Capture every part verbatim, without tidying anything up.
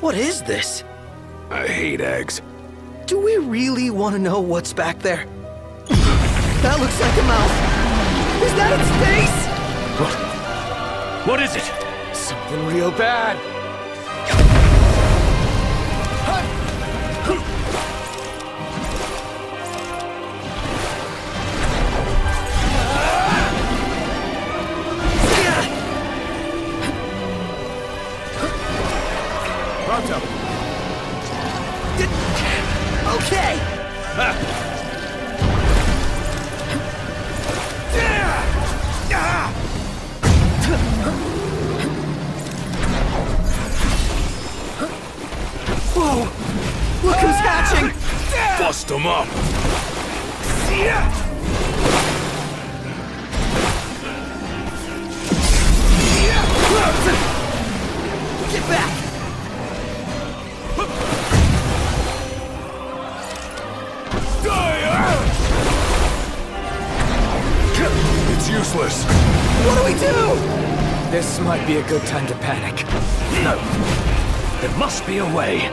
What is this? I hate eggs. Do we really want to know what's back there? That looks like a mouth. Is that its face? What? What is it? Something real bad. Pronto. Okay. Whoa! Look who's hatching! Bust him up! Get back! It's useless. What do we do? This might be a good time to panic. No. There must be a way.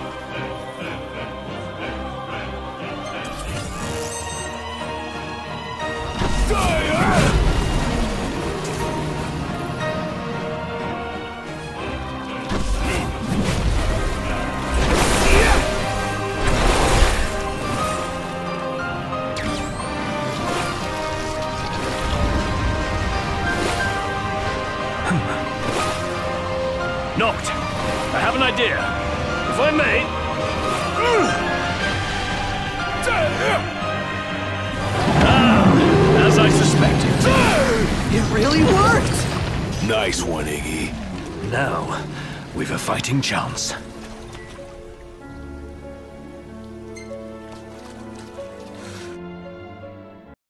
Knocked. I have an idea. If I may... Ah, as I suspected. It really worked! Nice one, Iggy. Now, we've a fighting chance.